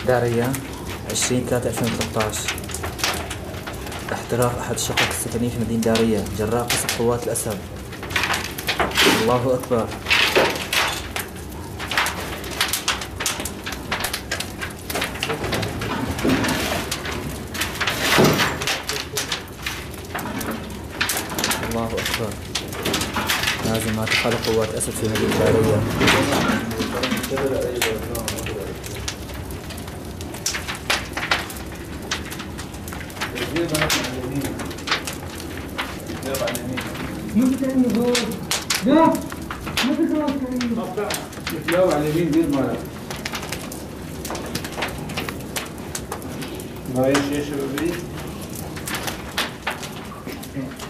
دارية 20/3/2013. احتراق أحد الشقق السكنية في مدينة دارية جراء قصف قوات الأسد. الله أكبر. الله أكبر. لازم ما تخلق قوات أسد في مدينة دارية. يتلاوى على اليمين دير مالك ما يا شبابي